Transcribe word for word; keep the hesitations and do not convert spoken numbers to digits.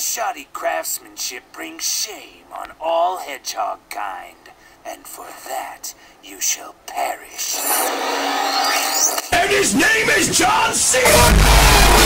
shoddy craftsmanship brings shame on all hedgehog kind, and for that you shall perish. And his name is John Cena!